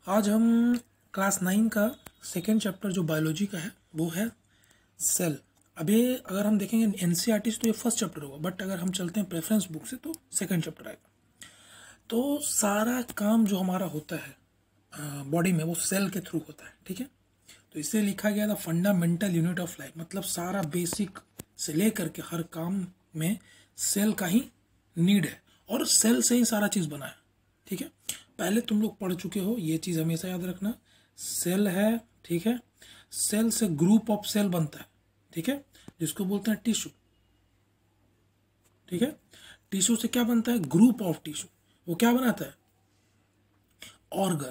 आज हम क्लास 9 का सेकेंड चैप्टर जो बायोलॉजी का है वो है सेल। अभी अगर हम देखेंगे एनसीईआरटी से तो ये फर्स्ट चैप्टर होगा, बट अगर हम चलते हैं प्रेफरेंस बुक से तो सेकेंड चैप्टर आएगा। तो सारा काम जो हमारा होता है बॉडी में वो सेल के थ्रू होता है, ठीक है। तो इसे लिखा गया था फंडामेंटल यूनिट ऑफ लाइफ, मतलब सारा बेसिक से लेकर के हर काम में सेल का ही नीड है और सेल से ही सारा चीज़ बना है, ठीक है। पहले तुम लोग पढ़ चुके हो, ये चीज़ हमेशा याद रखना। सेल है, ठीक है, सेल से ग्रुप ऑफ सेल बनता है, ठीक है, जिसको बोलते हैं टिश्यू, ठीक है। टिश्यू से क्या बनता है? Group of tissue. वो क्या बनाता है? ऑर्गन।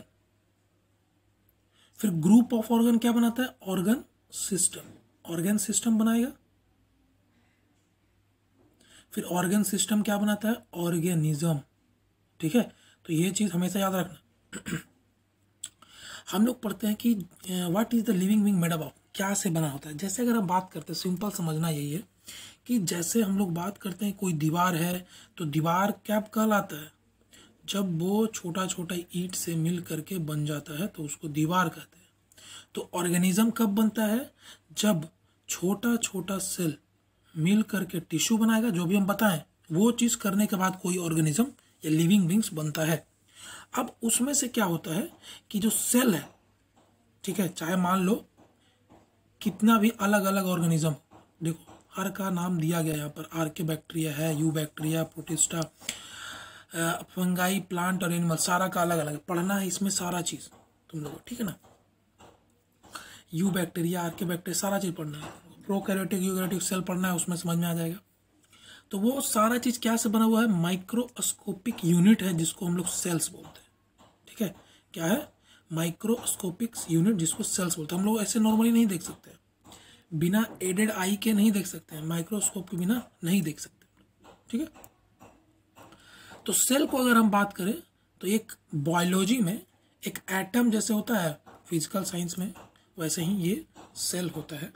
फिर ग्रुप ऑफ ऑर्गन क्या बनाता है? Organ system. ऑर्गन सिस्टम बनाएगा। फिर ऑर्गन सिस्टम क्या बनाता है? ऑर्गेनिज्म, ठीक है। तो ये चीज़ हमेशा याद रखना। हम लोग पढ़ते हैं कि what is the living being made up of, क्या से बना होता है। जैसे अगर हम बात करते हैं, सिंपल समझना यही है कि जैसे हम लोग बात करते हैं कोई दीवार है, तो दीवार क्या कहलाता है? जब वो छोटा छोटा ईंट से मिल करके बन जाता है तो उसको दीवार कहते हैं। तो ऑर्गेनिज्म कब बनता है? जब छोटा छोटा सेल मिल करके टिश्यू बनाएगा, जो भी हम बताएं वो चीज़ करने के बाद कोई ऑर्गेनिज्म या लिविंग बींग्स बनता है। अब उसमें से क्या होता है कि जो सेल है, ठीक है, चाहे मान लो कितना भी अलग अलग ऑर्गेनिज्म, देखो हर का नाम दिया गया यहाँ पर। आर्के बैक्टीरिया है, eubacteria, protista, fungi, plant और एनिमल, सारा का अलग अलग पढ़ना है इसमें सारा चीज़ तुम लोग, ठीक है ना। यू बैक्टीरिया, आर्के बैक्टीरिया, सारा चीज़ पढ़ना है। प्रोकैरियोटिक यूकैरियोटिक सेल पढ़ना है, उसमें समझ में आ जाएगा। तो वो सारा चीज़ क्या से बना हुआ है? माइक्रोस्कोपिक यूनिट है जिसको हम लोग सेल्स बोलते हैं, ठीक है। क्या है? माइक्रोस्कोपिक यूनिट जिसको सेल्स बोलते हैं। हम लोग ऐसे नॉर्मली नहीं देख सकते, बिना एडेड आई के नहीं देख सकते हैं, माइक्रोस्कोप के बिना नहीं देख सकते, ठीक है। तो सेल को अगर हम बात करें तो एक बायोलॉजी में एक एटम जैसे होता है फिजिकल साइंस में, वैसे ही ये सेल होता है।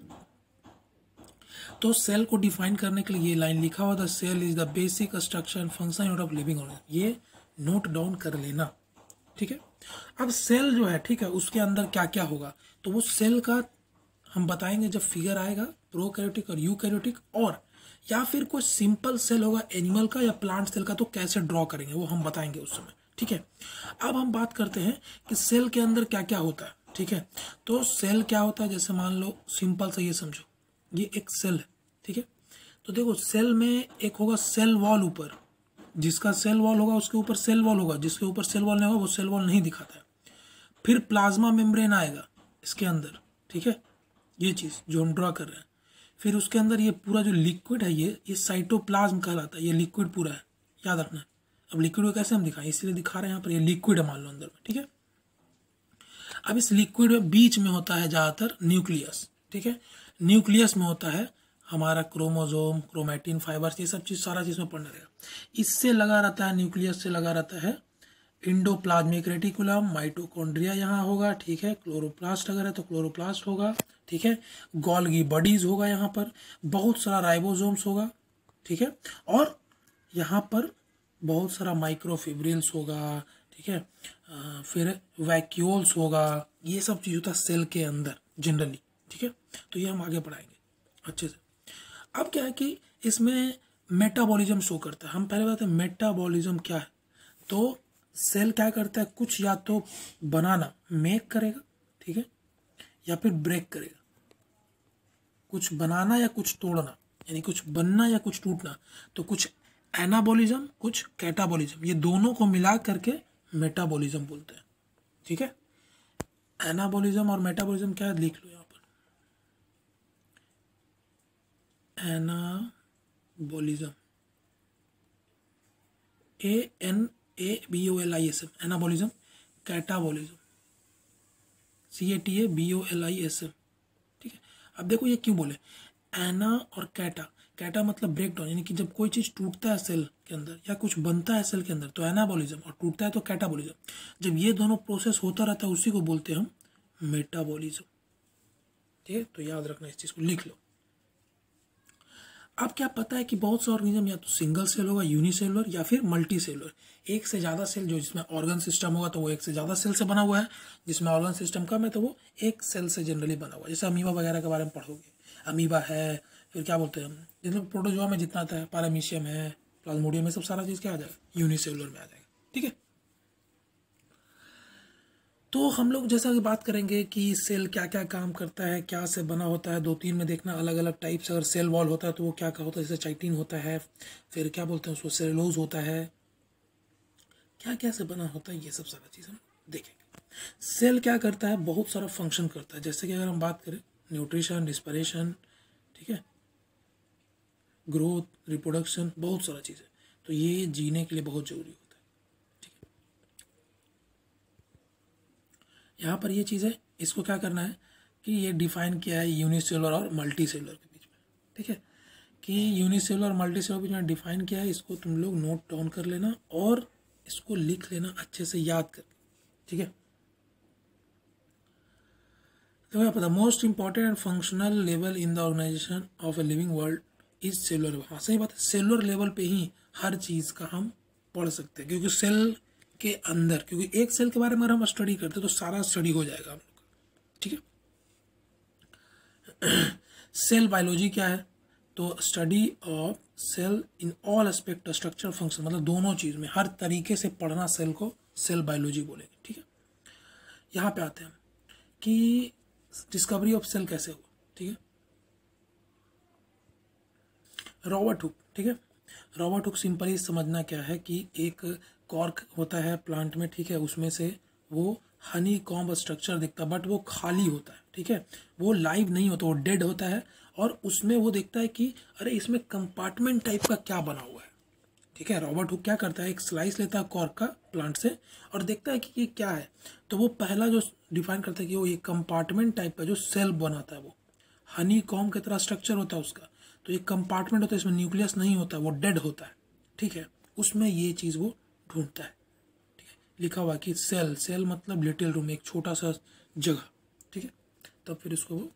तो सेल को डिफाइन करने के लिए ये लाइन लिखा हुआ था, cell is the basic structure and function unit of living organism. ये नोट डाउन कर लेना, ठीक है। अब सेल जो है, ठीक है, उसके अंदर क्या क्या होगा तो वो सेल का हम बताएंगे जब फिगर आएगा। प्रोकैरियोटिक और यूकैरियोटिक, और या फिर कोई सिंपल सेल होगा एनिमल का या प्लांट सेल का, तो कैसे ड्रॉ करेंगे वो हम बताएंगे उस समय, ठीक है। अब हम बात करते हैं कि सेल के अंदर क्या क्या होता है, ठीक है। तो सेल क्या होता है, जैसे मान लो सिंपल से ये समझो, ये एक सेल है, ठीक है। तो देखो सेल में एक होगा सेल वॉल ऊपर, जिसका सेल वॉल होगा उसके ऊपर सेल वॉल होगा, जिसके ऊपर सेल वॉल नहीं होगा वो सेल वॉल नहीं दिखाता है। फिर प्लाज्मा मेम्ब्रेन आएगा इसके अंदर, ठीक है, ये चीज़ जो हम ड्रॉ कर रहे हैं। फिर उसके अंदर ये पूरा जो लिक्विड है ये साइटोप्लाज्म कहलाता है। ये लिक्विड पूरा है, याद रखना। अब लिक्विड को कैसे हम दिखाएं, इसलिए दिखा रहे हैं यहाँ पर, ये लिक्विड है मान लो अंदर में, ठीक है। अब इस लिक्विड में बीच में होता है ज़्यादातर न्यूक्लियस, ठीक है। न्यूक्लियस में होता है हमारा क्रोमोसोम, क्रोमैटिन, फाइबर्स, ये सब चीज़ सारा चीज़ में पढ़ना रहेगा। इससे लगा रहता है, न्यूक्लियस से लगा रहता है इंडोप्लाज्मिक रेटिकुलम, माइटोकॉन्ड्रिया यहाँ होगा, ठीक है। क्लोरोप्लास्ट अगर है तो क्लोरोप्लास्ट होगा, ठीक है। गोल्गी बॉडीज होगा यहाँ पर, बहुत सारा राइबोसोम्स होगा, ठीक है। और यहाँ पर बहुत सारा माइक्रोफिब्रिल्स होगा, ठीक है। फिर वैक्यूल्स होगा, ये सब चीज़ होता है सेल के अंदर जनरली, ठीक है। तो ये हम आगे पढ़ाएंगे अच्छे से। अब क्या है कि इसमें मेटाबॉलिज्म शो करता है। हम पहले बताते हैं मेटाबॉलिज्म क्या है। तो सेल क्या करता है, कुछ या तो बनाना, मेक करेगा, ठीक है, या फिर ब्रेक करेगा। कुछ बनाना या कुछ तोड़ना, यानी कुछ बनना या कुछ टूटना। तो कुछ एनाबॉलिज्म, कुछ कैटाबॉलिज्म, ये दोनों को मिला करके मेटाबॉलिज्म बोलते हैं, ठीक है। एनाबॉलिज्म और मेटाबॉलिज्म क्या है लिख लो यहाँ पर। Anabolism, ANABOLISM, anabolism. Catabolism, CATABOLISM, ठीक है। अब देखो ये क्यों बोले एना और कैटा। कैटा मतलब ब्रेक डाउन, यानी कि जब कोई चीज़ टूटता है सेल के अंदर या कुछ बनता है सेल के अंदर तो एनाबॉलिज्म, और टूटता है तो कैटाबॉलिज्म। जब ये दोनों प्रोसेस होता रहता है उसी को बोलते हैं हम मेटाबॉलिज्म, ठीक है। तो याद रखना, इस चीज़ को लिख लो। अब क्या पता है कि बहुत से ऑर्गेनिज्म या तो सिंगल सेल होगा, यूनिसेलुलर, या फिर मल्टी सेलुलर, एक से ज़्यादा सेल, जो जिसमें ऑर्गन सिस्टम होगा तो वो एक से ज़्यादा सेल से बना हुआ है, जिसमें ऑर्गन सिस्टम कम है तो वो एक सेल से जनरली बना हुआ है। जैसे अमीबा वगैरह के बारे में पढ़ोगे, अमीबा है, फिर क्या बोलते हैं हम, जिसमें प्रोटोजोआ में जितना आता है, पैरामीशियम है, प्लाज्मोडियम है, सब सारा चीज़ क्या आ जाएगा, यूनिसेलुलर में आ जाएगा। ठीक है, तो हम लोग जैसा कि बात करेंगे कि सेल क्या क्या काम करता है, क्या से बना होता है, 2-3 में देखना अलग अलग टाइप्स। अगर सेल वॉल होता है तो वो क्या क्या होता है, जैसे चाइटिन होता है, फिर क्या बोलते हैं उसको, सेलुलोज होता है, क्या क्या से बना होता है, ये सब सारा चीज़ हम देखेंगे। सेल क्या करता है, बहुत सारा फंक्शन करता है। जैसे कि अगर हम बात करें न्यूट्रिशन, रिस्पिरेशन, ठीक है, ग्रोथ, रिप्रोडक्शन, बहुत सारा चीज़ है, तो ये जीने के लिए बहुत ज़रूरी होता है। यहाँ पर ये चीज़ है, इसको क्या करना है कि ये डिफाइन किया है यूनिसेलुलर और मल्टी सेलुलर के बीच में। ठीक है, कि यूनिसेलुलर और मल्टी सेलुलर के बीच में डिफाइन किया है, इसको तुम लोग नोट डाउन कर लेना और इसको लिख लेना अच्छे से याद कर। ठीक है, तो क्या पता, most important and functional level in the organization of a living world is cellular. हाँ सही बात है, सेलुलर लेवल पे ही हर चीज़ का हम पढ़ सकते हैं, क्योंकि सेल के अंदर, क्योंकि एक सेल के बारे में अगर हम स्टडी करते हैं तो सारा स्टडी हो जाएगा हम लोग का। ठीक है, सेल बायोलॉजी क्या है, तो study of cell in all aspect, structure, function, मतलब दोनों चीज़ में हर तरीके से पढ़ना सेल को सेल बायोलॉजी बोलेंगे। ठीक है, यहाँ पे आते हैं कि डिस्कवरी ऑफ सेल कैसे हुआ। ठीक है, रॉबर्ट हुक। ठीक है, रॉबर्ट हुक सिंपली समझना क्या है कि एक कॉर्क होता है प्लांट में, ठीक है, उसमें से वो हनी कॉम्ब स्ट्रक्चर दिखता है, बट वो खाली होता है। ठीक है, वो लाइव नहीं होता, वो डेड होता है, और उसमें वो देखता है कि अरे इसमें कंपार्टमेंट टाइप का क्या बना हुआ है। ठीक है, रॉबर्ट हुक क्या करता है, एक स्लाइस लेता है कॉर्क का प्लांट से और देखता है कि ये क्या है, तो वो पहला जो डिफाइन करता है कि वो ये कंपार्टमेंट टाइप का जो सेल बनाता है, वो हनी कॉम्ब की तरह स्ट्रक्चर होता है उसका, तो एक कंपार्टमेंट होता है, इसमें न्यूक्लियस नहीं होता, वो डेड होता है। ठीक है, उसमें ये चीज़ वो ढूंढता है। ठीक है, लिखा हुआ कि सेल, सेल मतलब लिटिल रूम, एक छोटा सा जगह। ठीक है, तब फिर उसको वो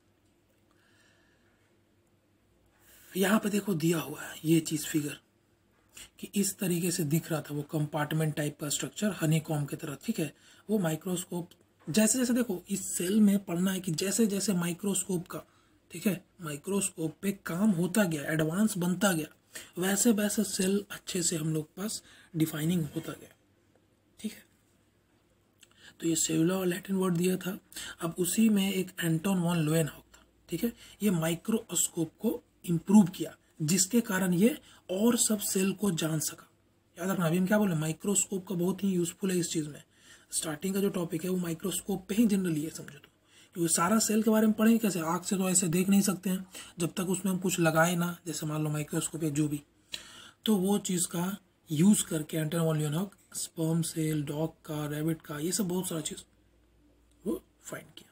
यहाँ पे देखो दिया हुआ है ये चीज़ फिगर, कि इस तरीके से दिख रहा था वो कंपार्टमेंट टाइप का स्ट्रक्चर हनी कॉम्ब की तरह। ठीक है, वो माइक्रोस्कोप जैसे जैसे देखो इस सेल में पढ़ना है कि जैसे जैसे माइक्रोस्कोप का, ठीक है, माइक्रोस्कोप पे काम होता गया, एडवांस बनता गया, वैसे वैसे सेल अच्छे से हम लोग पास डिफाइनिंग होता गया। ठीक है, तो ये सेलुलर और लैटिन वर्ड दिया था। अब उसी में एक एंटोन वॉन लोवेनहॉक था। ठीक है, ये माइक्रोस्कोप को इम्प्रूव किया, जिसके कारण ये और सब सेल को जान सका। याद रखना, अभी हम क्या बोले, माइक्रोस्कोप का बहुत ही यूजफुल है इस चीज़ में। स्टार्टिंग का जो टॉपिक है वो माइक्रोस्कोप पे ही जनरली है, समझो तो, क्योंकि सारा सेल के बारे में पढ़ेंगे कैसे, आँख से तो ऐसे देख नहीं सकते हैं जब तक उसमें हम कुछ लगाए ना, जैसे मान लो माइक्रोस्कोप या जो भी, तो वो चीज़ का यूज़ करके Anton von Leeuwenhoek sperm cell, dog का, रैबिट का, ये सब बहुत सारा चीज़ वो फाइंड किया।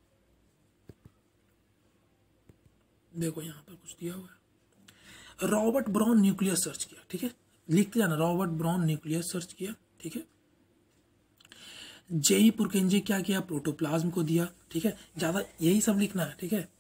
देखो यहाँ पर कुछ दिया हुआ है, रॉबर्ट ब्राउन न्यूक्लियस सर्च किया। ठीक है, लिखते जाना, रॉबर्ट ब्राउन न्यूक्लियस सर्च किया। ठीक है, जेई पुरकेंजे क्या किया, प्रोटोप्लाज्म को दिया। ठीक है, ज़्यादा यही सब लिखना है। ठीक है,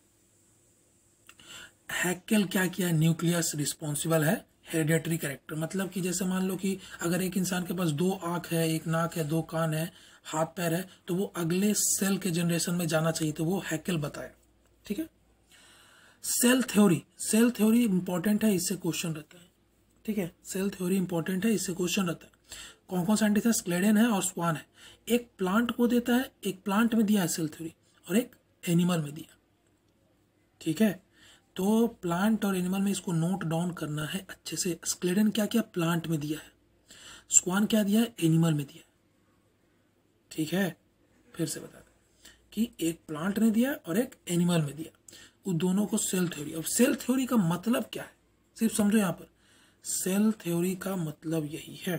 हैकेल क्या किया, न्यूक्लियस रिस्पॉन्सिबल है हेरिडेटरी कैरेक्टर, मतलब कि जैसे मान लो कि अगर एक इंसान के पास 2 आँख है, 1 नाक है, 2 कान है, हाथ पैर है, तो वो अगले सेल के जनरेशन में जाना चाहिए, तो वो हैकेल बताया। ठीक है, cell theory, cell theory important है, इससे क्वेश्चन रहता है। ठीक है, सेल थ्योरी इंपॉर्टेंट है, इससे क्वेश्चन रहता है। कौन कौन साइंटिस्ट है, स्क्लेडन है और स्वान है। एक प्लांट को देता है, एक प्लांट में दिया है सेल थ्योरी, और एक एनिमल में दिया। ठीक है, तो प्लांट और एनिमल में इसको नोट डाउन करना है अच्छे से। स्क्लेडन क्या किया, प्लांट में दिया है, स्वान क्या दिया है, एनिमल में दिया है। ठीक है, फिर से बता दें कि एक प्लांट ने दिया और एक एनिमल में दिया, उन दोनों को सेल थ्योरी। अब सेल थ्योरी का मतलब क्या है, सिर्फ समझो यहाँ पर, सेल थ्योरी का मतलब यही है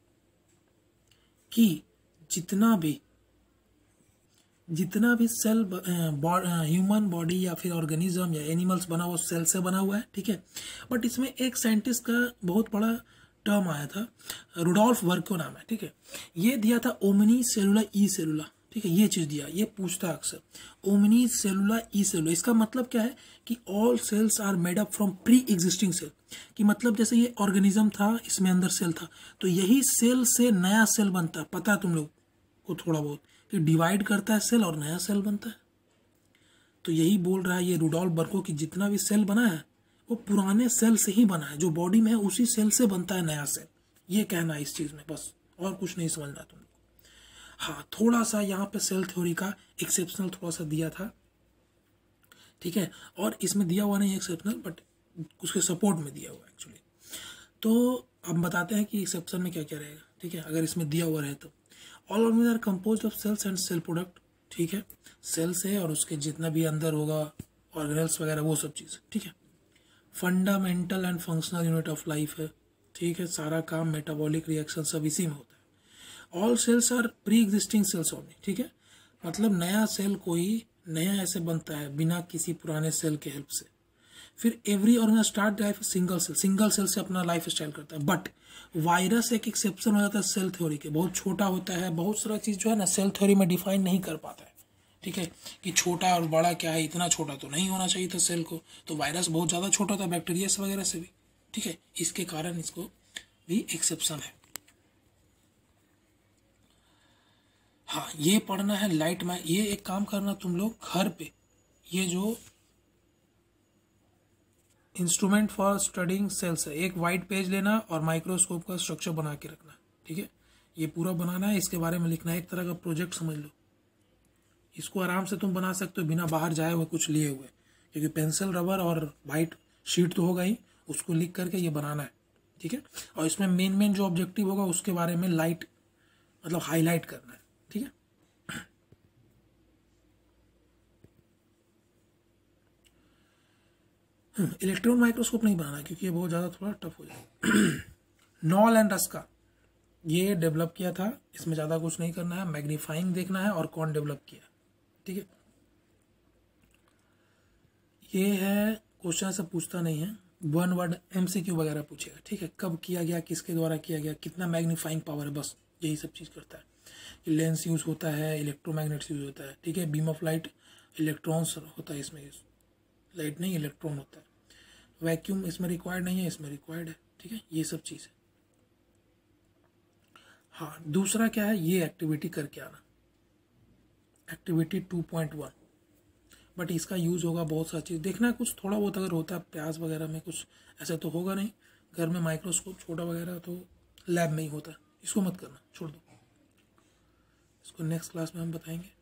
कि जितना भी सेल, ह्यूमन बॉडी या फिर ऑर्गेनिज्म या एनिमल्स बना हुआ सेल से बना हुआ है। ठीक है, बट इसमें एक साइंटिस्ट का बहुत बड़ा टर्म आया था, रुडोल्फ वर्को नाम है। ठीक है, ये दिया था ओमनी सेलुला ई सेलुला, ठीक है, ये चीज़ दिया, ये पूछता है अक्सर। ओमनी सेलुलर ई सेलुलर, इसका मतलब क्या है कि all cells are made up from pre existing cell, कि मतलब जैसे ये ऑर्गेनिज्म था, इसमें अंदर सेल था, तो यही सेल से नया सेल बनता है। पता है तुम लोग को थोड़ा बहुत कि डिवाइड करता है सेल और नया सेल बनता है। तो यही बोल रहा है ये रुडोल्फ बर्को कि जितना भी सेल बना है वो पुराने सेल से ही बना है, जो बॉडी में है उसी सेल से बनता है नया सेल। ये कहना है इस चीज़ में, बस और कुछ नहीं समझना तुम। हाँ, थोड़ा सा यहाँ पे सेल थ्योरी का एक्सेप्शनल थोड़ा सा दिया था, ठीक है, और इसमें दिया हुआ नहीं एक्सेप्शनल, बट उसके सपोर्ट में दिया हुआ एक्चुअली। तो हम बताते हैं कि एक्सेप्शन में क्या क्या रहेगा, ठीक है, अगर इसमें दिया हुआ रहे तो। All organism are composed of cells and cell product, ठीक है, सेल से और उसके जितना भी अंदर होगा ऑर्गेनल्स वगैरह वो सब चीज़, ठीक है। Fundamental and functional unit of life है, ठीक है, सारा काम मेटाबॉलिक रिएक्शन सब इसी में होता है। All cells are pre existing cells only, ठीक है, मतलब नया सेल कोई नया ऐसे बनता है बिना किसी पुराने सेल के हेल्प से। फिर every organism start life single cell से अपना लाइफ स्टाइल करता है। बट वायरस एक एक्सेप्शन हो जाता है सेल थ्योरी के, बहुत छोटा होता है, बहुत सारा चीज़ जो है ना सेल थ्योरी में डिफाइन नहीं कर पाता है, ठीक है, कि छोटा और बड़ा क्या है, इतना छोटा तो नहीं होना चाहिए था सेल को, तो वायरस बहुत ज़्यादा छोटा होता है बैक्टीरिया वगैरह से भी, ठीक है, इसके कारण इसको भी एक्सेप्शन है। हाँ, ये पढ़ना है लाइट में। ये एक काम करना तुम लोग घर पे, ये जो इंस्ट्रूमेंट फॉर स्टडिंग सेल्स है, एक वाइट पेज लेना और माइक्रोस्कोप का स्ट्रक्चर बना के रखना, ठीक है, ये पूरा बनाना है, इसके बारे में लिखना है, एक तरह का प्रोजेक्ट समझ लो। इसको आराम से तुम बना सकते हो बिना बाहर जाए हुए कुछ लिए हुए, क्योंकि पेंसिल रबर और वाइट शीट तो होगा ही, उसको लिख करके ये बनाना है, ठीक है। और इसमें मेन जो ऑब्जेक्टिव होगा उसके बारे में लाइट मतलब हाईलाइट करना है, ठीक है। इलेक्ट्रॉन माइक्रोस्कोप नहीं बनाना क्योंकि ये बहुत ज़्यादा थोड़ा टफ हो जाएगा। नॉल एंड रस्का ये डेवलप किया था, इसमें ज़्यादा कुछ नहीं करना है, मैग्नीफाइंग देखना है और कौन डेवलप किया, ठीक है। ये है क्वेश्चन से पूछता नहीं है, वन वर्ड MCQ वगैरह पूछेगा, ठीक है, कब किया गया, किसके द्वारा किया गया, कितना मैग्नीफाइंग पावर है, बस यही सब चीज़ करता है। लेंस यूज़ होता है, इलेक्ट्रोमैग्नेट्स यूज़ होता है, ठीक है, बीम ऑफ लाइट इलेक्ट्रॉन्स होता है इसमें, लाइट नहीं इलेक्ट्रॉन होता है। वैक्यूम इसमें रिक्वायर्ड नहीं है, इसमें रिक्वायर्ड है, ठीक है, ये सब चीज़ है। हाँ, दूसरा क्या है, ये एक्टिविटी करके आना, एक्टिविटी 2.1, बट इसका यूज़ होगा बहुत सारी चीज़ देखना है, कुछ थोड़ा बहुत अगर होता है प्याज वगैरह में, कुछ ऐसा तो होगा नहीं, घर में माइक्रोस्कोप छोटा वगैरह तो लैब में ही होता है, इसको मत करना, छोड़ दो, इसको नेक्स्ट क्लास में हम बताएंगे।